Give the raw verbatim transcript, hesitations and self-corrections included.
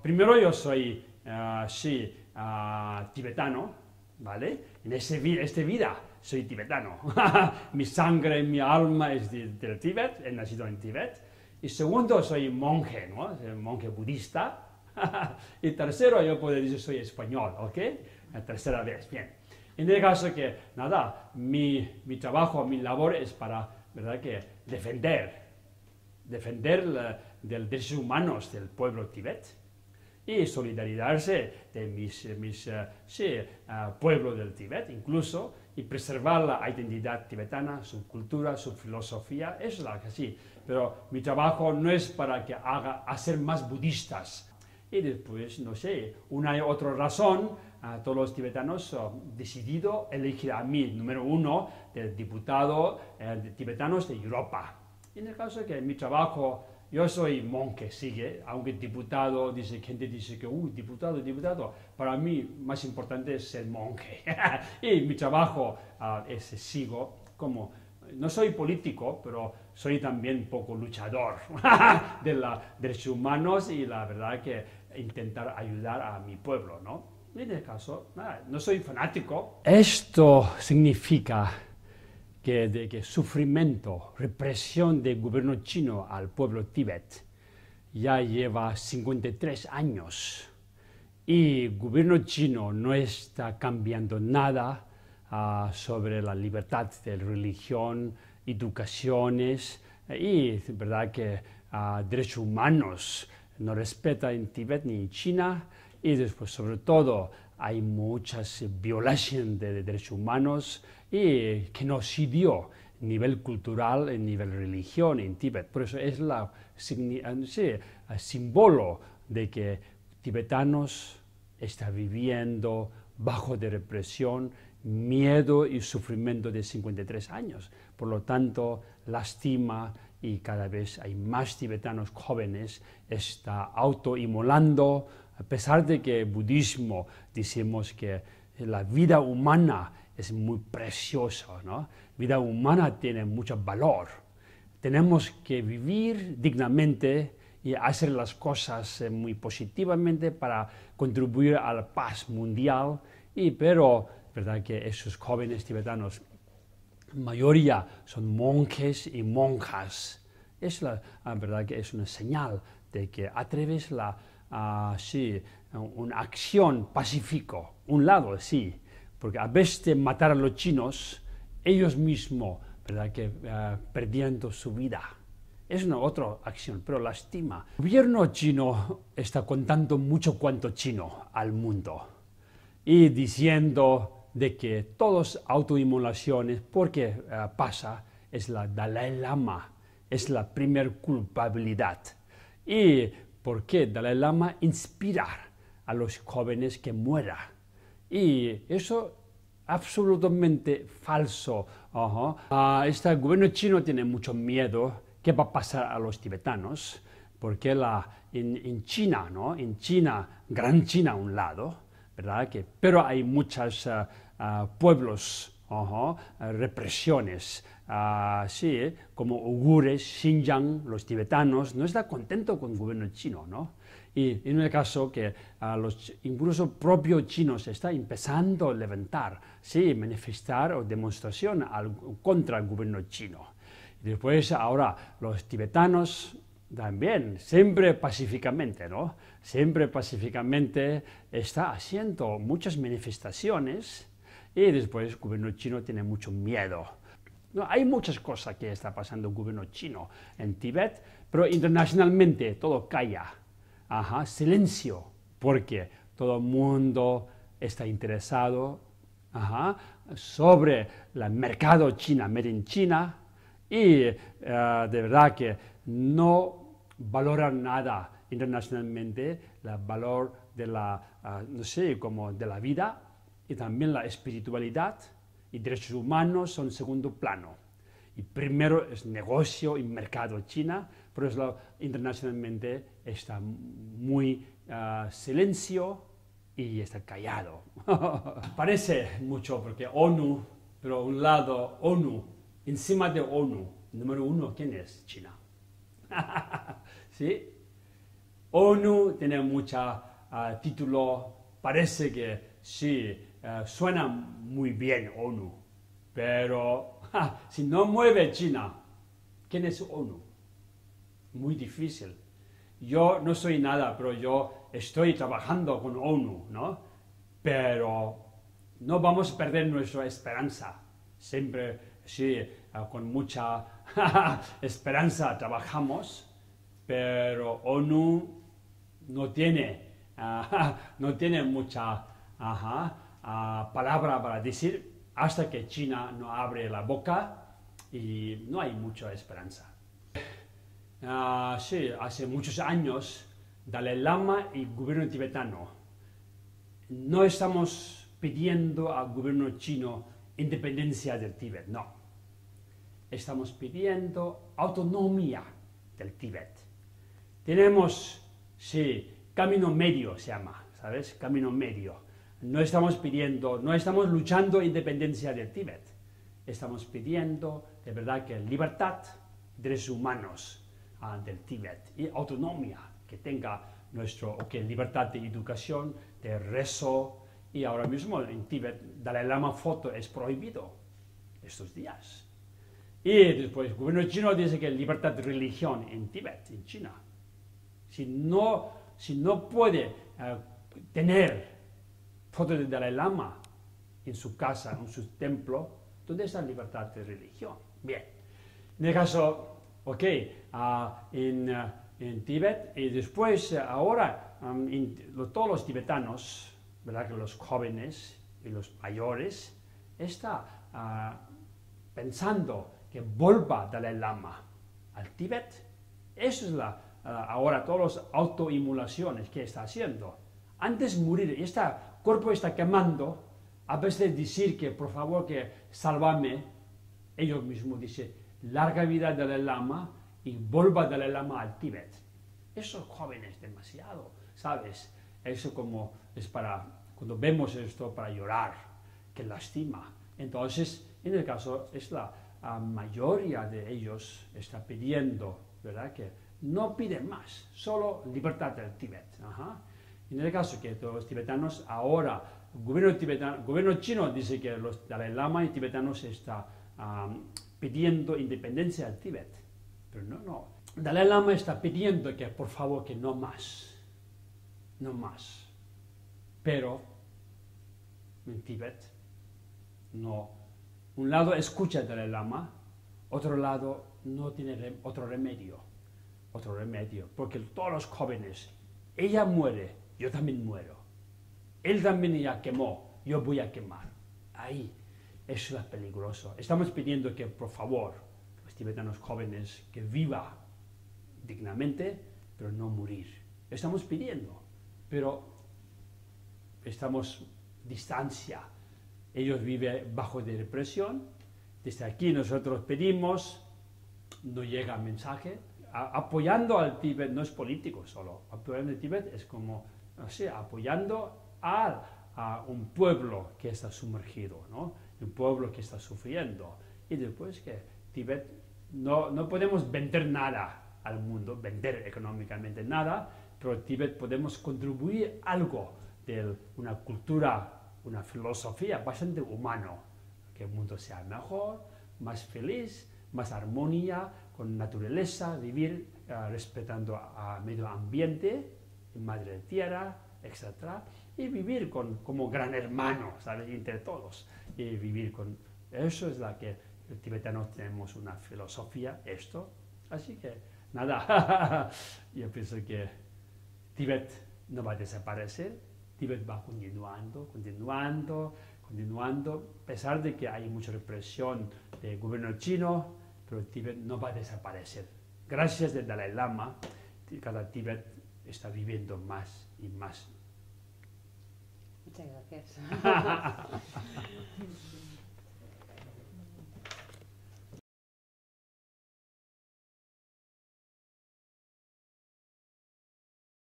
Primero yo soy, uh, sí, uh, tibetano, ¿vale? En este, este vida soy tibetano. Mi sangre, mi alma es de, del Tíbet, he nacido en Tíbet. Y segundo, soy monje, ¿no? Soy monje budista. Y tercero, yo puedo decir soy español, ¿ok? La tercera vez, bien. En el caso que, nada, mi, mi trabajo, mi labor es para, ¿verdad? Que defender, defender la, de los derechos humanos del pueblo Tíbet y solidarizarse de mis, mis uh, sí, uh, pueblo del Tíbet, incluso, y preservar la identidad tibetana, su cultura, su filosofía, es la que sí. Pero mi trabajo no es para que haga hacer más budistas. Y después, no sé, una y otra razón, uh, todos los tibetanos han decidido elegir a mí, número uno, del diputado uh, de tibetanos de Europa. Y en el caso que mi trabajo, yo soy monje, sigue, aunque diputado, dice, gente dice que, uy, diputado, diputado, para mí más importante es ser monje. Y mi trabajo uh, es, sigo como, no soy político, pero soy también un poco luchador de los derechos humanos y la verdad que intentar ayudar a mi pueblo, ¿no? Y en el caso, nada, no soy fanático. Esto significa que, de, que sufrimiento, represión del gobierno chino al pueblo Tíbet ya lleva cincuenta y tres años y el gobierno chino no está cambiando nada uh, sobre la libertad de religión, educaciones y verdad que uh, derechos humanos no respeta en Tíbet ni en China y después sobre todo hay muchas violaciones de derechos humanos y genocidio a nivel cultural, a nivel religión en Tíbet. Por eso es la sí, el símbolo de que tibetanos están viviendo bajo de represión, miedo y sufrimiento de cincuenta y tres años. Por lo tanto, lastima y cada vez hay más tibetanos jóvenes está autoinmolando, a pesar de que el budismo decimos que la vida humana es muy preciosa, ¿no? La vida humana tiene mucho valor. Tenemos que vivir dignamente y hacer las cosas muy positivamente para contribuir a la paz mundial, y, pero verdad que esos jóvenes tibetanos, la mayoría son monjes y monjas. Es la, la verdad que es una señal de que a través de la Uh, sí, una acción pacífica, un lado sí, porque a vez de matar a los chinos, ellos mismos, ¿verdad? Que uh, perdiendo su vida. Es una otra acción, pero lastima. El gobierno chino está contando mucho cuanto chino al mundo y diciendo de que todas autoinmolaciones, porque uh, pasa, es la Dalai Lama, es la primera culpabilidad. Y ¿por qué Dalai Lama inspirar a los jóvenes que mueran? Y eso absolutamente falso. Uh-huh. uh, este gobierno chino tiene mucho miedo. ¿Qué va a pasar a los tibetanos? Porque la, en, en China, ¿no? En China, Gran China a un lado, ¿verdad? Que, pero hay muchos uh, uh, pueblos, uh-huh, uh, represiones. Uh, sí, ¿eh? Como uigures, Xinjiang, los tibetanos, no está contento con el gobierno chino, ¿no? Y en el caso que uh, los incluso propios chinos están empezando a levantar, sí, manifestar o demostración al, contra el gobierno chino. Y después ahora los tibetanos también, siempre pacíficamente, ¿no? Siempre pacíficamente está haciendo muchas manifestaciones y después el gobierno chino tiene mucho miedo. No, hay muchas cosas que está pasando el gobierno chino en Tíbet, pero internacionalmente todo calla. Ajá, silencio, porque todo el mundo está interesado, ajá, sobre el mercado china, made in China, y uh, de verdad que no valoran nada internacionalmente el valor de la, uh, no sé, como de la vida y también la espiritualidad. Y derechos humanos son segundo plano. Y primero es negocio y mercado China, pero es lo, internacionalmente está muy uh, silencio y está callado. Parece mucho porque ONU, pero a un lado ONU, encima de ONU, número uno, ¿quién es? China. ¿Sí? ONU tiene mucho uh, título, parece que sí, uh, suena muy bien ONU, pero ja, si no mueve China, ¿quién es ONU? Muy difícil. Yo no soy nada, pero yo estoy trabajando con ONU, ¿no? Pero no vamos a perder nuestra esperanza. Siempre, sí, uh, con mucha esperanza trabajamos, pero ONU no tiene, uh, no tiene mucha uh, uh, palabra para decir hasta que China no abre la boca y no hay mucha esperanza. Uh, sí, hace muchos años, Dalai Lama y el gobierno tibetano no estamos pidiendo al gobierno chino independencia del Tíbet, no. Estamos pidiendo autonomía del Tíbet. Tenemos, sí, camino medio se llama, ¿sabes? Camino medio. No estamos pidiendo, no estamos luchando independencia del Tíbet. Estamos pidiendo, de verdad, que libertad, derechos humanos uh, del Tíbet y autonomía, que tenga nuestro, o que libertad de educación, de rezo. Y ahora mismo en Tíbet, Dalai Lama foto es prohibido estos días. Y después el gobierno chino dice que libertad de religión en Tíbet, en China. Si no, si no puede uh, tener fotos de Dalai Lama en su casa, en su templo, ¿dónde está la libertad de religión? Bien, en el caso, ok, uh, en, uh, en Tíbet, y después, uh, ahora, um, en, lo, todos los tibetanos, ¿verdad? Que los jóvenes y los mayores están uh, pensando que vuelva Dalai Lama al Tíbet. Eso es la, uh, ahora todas las autoinmolaciones que está haciendo. Antes de morir, este cuerpo está quemando, a veces decir que por favor que sálvame, ellos mismos dicen, larga vida Dalai Lama y vuelva Dalai Lama al Tíbet. Esos jóvenes demasiado, ¿sabes? Eso como es para, cuando vemos esto, para llorar, que lastima. Entonces, en el caso, es la, la mayoría de ellos está pidiendo, ¿verdad? Que no piden más, solo libertad del Tíbet. Ajá. En el caso que todos los tibetanos ahora, el gobierno, tibetano, el gobierno chino dice que los Dalai Lama y tibetanos están um, pidiendo independencia del Tíbet. Pero no, no. Dalai Lama está pidiendo que por favor que no más. No más. Pero en Tíbet, no. Un lado escucha al Dalai Lama, otro lado no tiene rem otro remedio. Otro remedio. Porque todos los jóvenes, ella muere, yo también muero. Él también ya quemó, yo voy a quemar. Ahí, eso es peligroso. Estamos pidiendo que, por favor, los tibetanos jóvenes, que viva dignamente, pero no morir. Estamos pidiendo. Pero estamos distancia. Ellos viven bajo de represión. Desde aquí nosotros pedimos, no llega mensaje. A, apoyando al Tíbet no es político solo. Apoyando al Tíbet es como, no sé, apoyando a, a un pueblo que está sumergido, ¿no? Un pueblo que está sufriendo. Y después que Tíbet, no, no podemos vender nada al mundo, vender económicamente nada, pero Tíbet podemos contribuir algo de una cultura, una filosofía bastante humana, que el mundo sea mejor, más feliz, más armonía, con naturaleza, vivir uh, respetando a, a medio ambiente, madre tierra, etcétera, y vivir con, como gran hermano, ¿sabes? Entre todos, y vivir con... Eso es la que los tibetanos tenemos una filosofía, esto, así que nada, yo pienso que Tíbet no va a desaparecer, Tíbet va continuando, continuando, continuando, a pesar de que hay mucha represión del gobierno chino, pero Tíbet no va a desaparecer. Gracias al Dalai Lama, cada Tíbet está viviendo más y más. Muchas gracias.